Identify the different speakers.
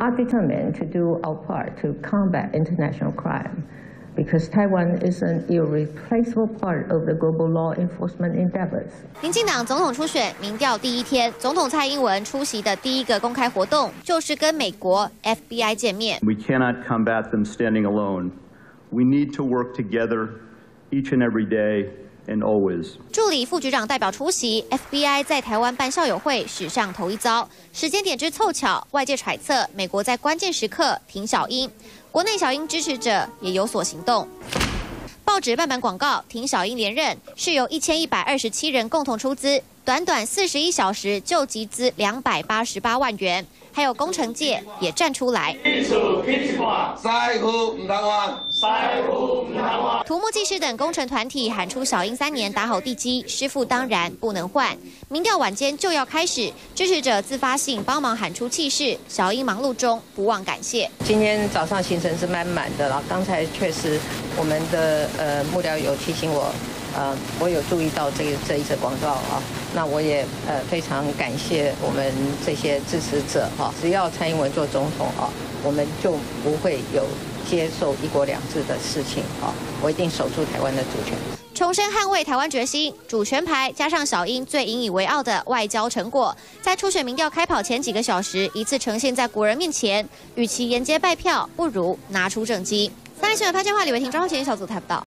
Speaker 1: are determined to do our part to combat international crime, because Taiwan is an irreplaceable part of the global law enforcement endeavors.
Speaker 2: 民进党总统初选民调第一天，总统蔡英文出席的第一个公开活动就是跟美国 FBI 见面。
Speaker 3: We cannot combat them standing alone. We need to work together each and every day. And always.
Speaker 2: 助理副局长代表出席 ，FBI 在台湾办校友会史上头一遭，时间点之凑巧，外界揣测美国在关键时刻挺小英，国内小英支持者也有所行动。报纸办版广告挺小英连任是由1127人共同出资，短短41小时就集资288万元，还有工程界也站出来。土木技师等工程团体喊出小英3年打好地基，师傅当然不能换。民调晚间就要开始，支持者自发性帮忙喊出气势，小英忙碌中不忘感谢。
Speaker 4: 今天早上行程是满满的了，刚才确实我们的幕僚有提醒我。我有注意到这一则广告啊，那我也非常感谢我们这些支持者哈。只要蔡英文做总统啊，我们就不会有接受1国2制的事情啊。我一定守住台湾的主权。
Speaker 2: 重申捍卫台湾决心，主权牌加上小英最引以为傲的外交成果，在初选民调开跑前几个小时，一次呈现在国人面前。与其沿街拜票，不如拿出政绩。3立新闻潘建华、李维婷、庄浩前小组台报道。